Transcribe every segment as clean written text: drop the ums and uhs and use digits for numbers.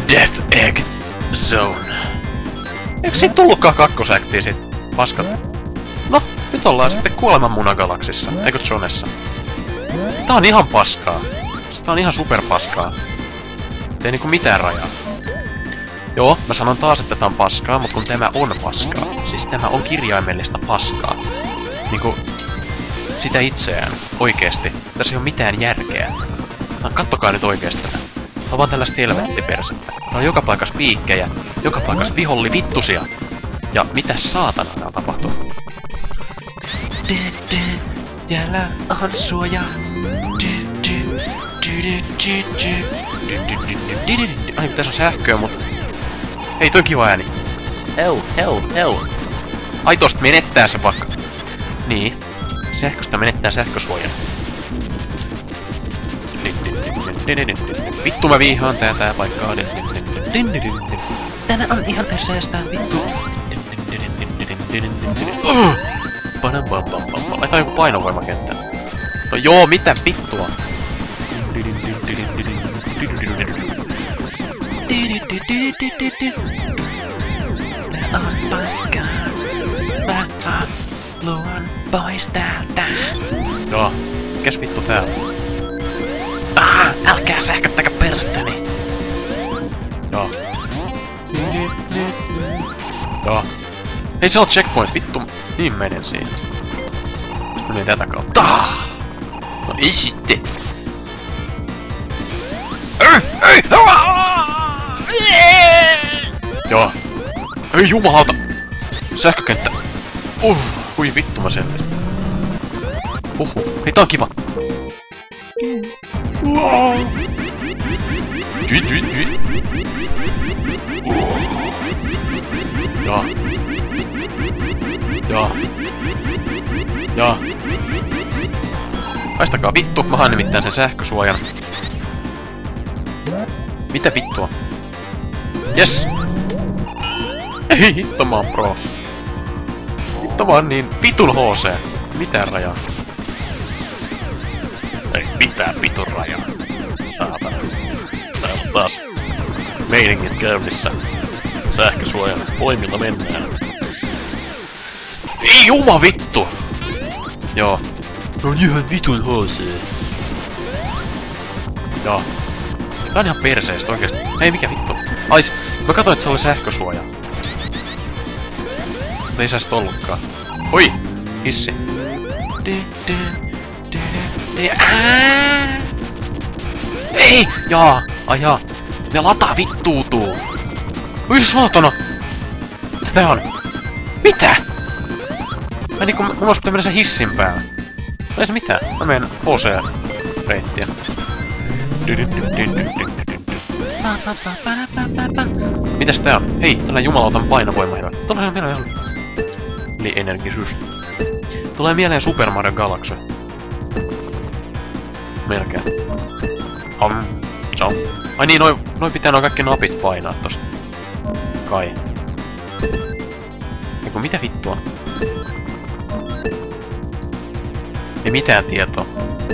Death Egg Zone. Eikö siitä tullutkaan kakkosäktiä sit? Paskat. No, nyt ollaan sitten kuolemanmunagalaksissa, eikö Zonessa? Tää on ihan paskaa. Tää on ihan superpaskaa. Ei niinku mitään rajaa. Joo, mä sanon taas, että tää on paskaa, mutta kun tämä on paskaa. Siis tämä on kirjaimellista paskaa. Niinku... sitä itseään. Oikeesti. Tässä ei oo mitään järkeä. No, kattokaa nyt oikeesti tätä. Tää on vaan tällaista helvettipersettä. Tää on joka paikas piikkejä. Joka paikas viholli vittusia. Ja mitä saatana tää tapahtuu? Täällä on suoja. Ai, tässä on sähköä, mut... Ei, toi kiva ääni. Hell. Ai, tosta menettää se vaikka. Niin. Sähköstä menettää sähkösuojan. Vittu mä vihaan tää paikkaa. Tänä on ihan perseestä, vittu. Laitetaan joku painovoimakenttä. No joo, mitä vittua? Tää on paskaa. Mä luon pois täältä. Joo, mikäs vittu tää on? Älkää sähköttäkö persettäni. Joo. Joo. Hei, se on checkpoint, vittu. Niin menen siihen. Sitten menen tätä kautta. No ei sitten. Joo. Ei jumalauta. Sähkökenttä. Kui vittu mä selvisin. Hei, tää on kiva. Joo. Haistakaa vittu, mä haan nimittäin sen sähkösuojan. Mitä vittua? Yes! Ei hitto, mä oon pro. Hitto, mä oon niin vitun HC. Mitään rajaa. Ei mitään vitun rajaa. Saatana. Täällä on taas meiningit käynnissä. Sähkösuojan voimilla mennään. Ei juma vittu! Joo. On ihan vitun HC. Joo. Tää on ihan perseestä oikeesti. Ei mikä vittu. Ai, mä katsoin, että se oli sähkösuoja. Mutta ei säistä ollutkaan. Oi! Hissi. Ei! Jaa! Ai jaa! Ne lata vittuutuu! Oi saatana! Mitä tää on? Mitä? Mä niinku, mun olisi pitää mennä sen hissin päällä. Ei se mitään. Mä menen HC-reittiä. Mitäs tää on? Hei, tällainen jumalautan painovoima. Tulee mieleen eli energisyys. Tulee mieleen Super Mario Galaxy. Melkein. Ai niin, noi pitää noi kaikki napit painaa tosta. Kai. Eiku mitä vittua? Ei mitään tietoa.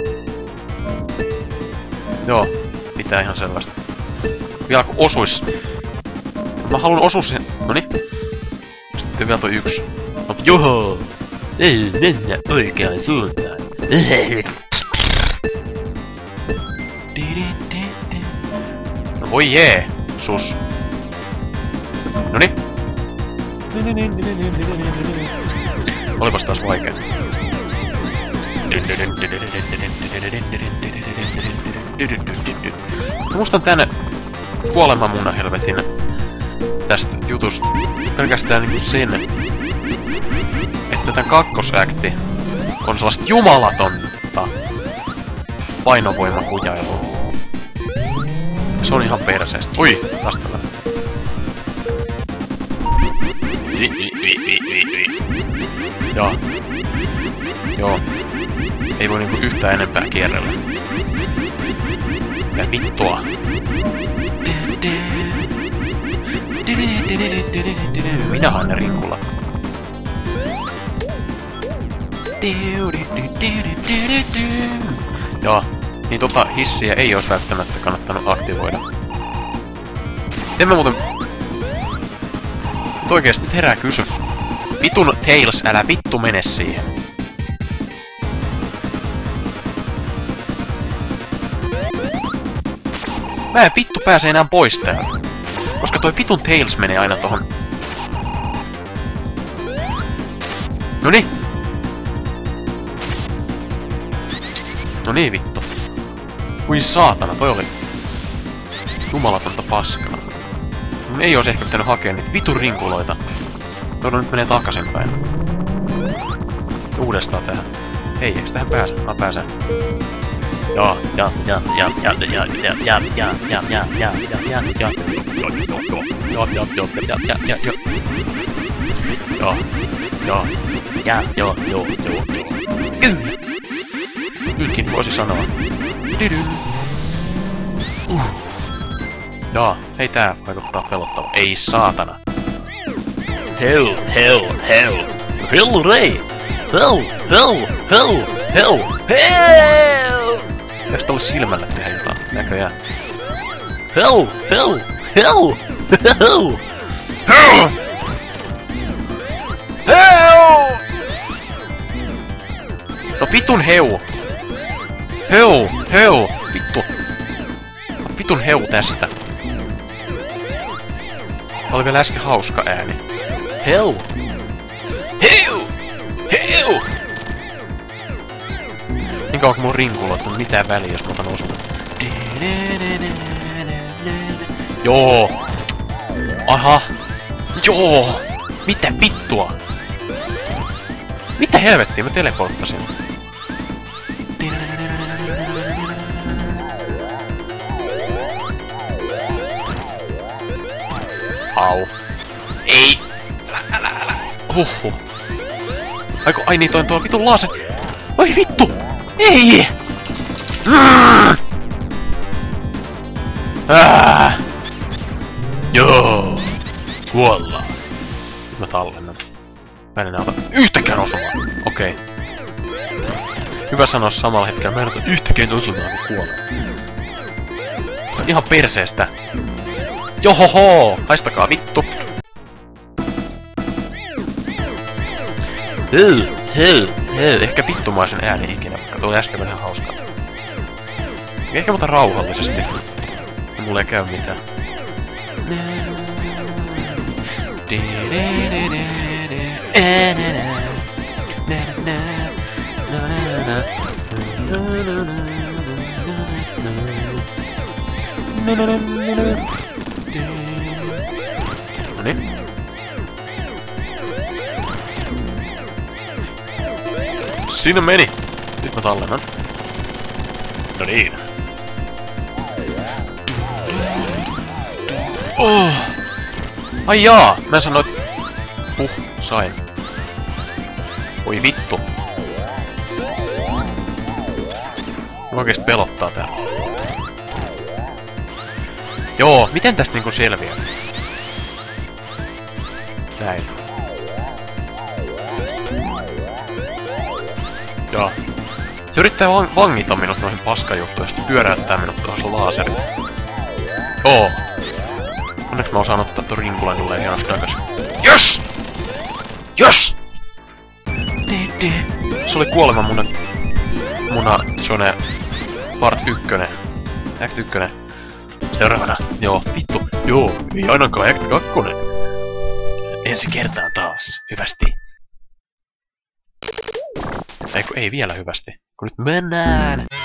Joo, pitää ihan sellaista. Vielä kun osuis. Mä haluan osua sen. Noniin. Sitten vielä toi yksi. No, johoo! Ei mennä oikeaan suuntaan. No voi jee, sus. Noniin. Olipas taas vaikea. Mä muistan tänne kuolemanmunan helvetin tästä jutusta pelkästään niinku sen, että tän kakkosäkti on sellaista jumalatonta painovoimakujailua. Se on ihan perseestä. Ui, taas tällainen. Joo. Joo. Ei voi niinku yhtään enempää kierrellä. Ja vittua. Minä haan ne rinkulla. Joo. Niin hissiä ei ois välttämättä kannattanut aktivoida. En mä muuten... Nyt oikeesti nyt herää kysy. Vitun Tails, älä vittu mene siihen. Mä en vittu pääse enää pois täältä. Koska toi vitun Tails menee aina tohon... Noni! Noni vittu. Kui saatana, toi oli... Jumalatonta paskaa. Mun ei ois ehkä pitänyt hakea niitä vitun rinkuloita. Joudun nyt menee takaisinpäin. Uudestaan tähän. Ei, eiks tähän pääse? Pääsen. Joo. Nytkin voisi sanoa. Joo, hei tää vaikuttaa pelottava. Ei saatana. Hell. Ray! Hell! Pitäis tolle silmälle tehdä jotain? Näköjään. Hell! No vitun heu! Heu! Vittu! Vitun heu tästä. Tää oli vielä äsken hauska ääni. Heu! Niin kauan kun mun rinkuloit on mitään väliä, jos mä otan osuun. Joo! Aha! Joo! Mitä vittua? Mitä helvettiä mä teleporttasin? Au. Ei! Älä. Huhhuh. Ai niin, toi on tuo vitun laase. Oi vittu! Ei! Joo! Kuollaan. Nyt mä tallennan. Mä en ota yhtäkään osumaa. Okei. Hyvä sanoa samalla hetkellä. Mä en ota yhtäkään osumaa, kun kuolen. Ihan perseestä. Johoho! Haistakaa vittu! Hell. Ehkä vittumaisen ääni ikinä, vaikka tuo oli äsken vähän hauskaa. Ehkä mutta rauhallisesti. Ja mulle ei käy mitään. Noniin. Siinä meni! Nyt mä tallennan. No niin. Oh. Ai jaa! Mä sanoin... sain. Oi vittu. Mä oikeesti pelottaa tää. Joo, miten tästä niinku selviää? Näin. Joo. Se yrittää vangita minut noihin paskajuttuihin, ja sitten pyöräyttää minut tuohon laaserin. Joo. Onneksi mä osaan ottaa tuon rinkulan tulee hienosti takas. Yes! Se oli kuolema muna Zone Part 1. Act 1. Seuraavana. Joo, vittu. Joo, ei ainakaan Act 2. Ensi kertaan taas. Hyvästi. Ei vielä hyvästi. Kun nyt mennään.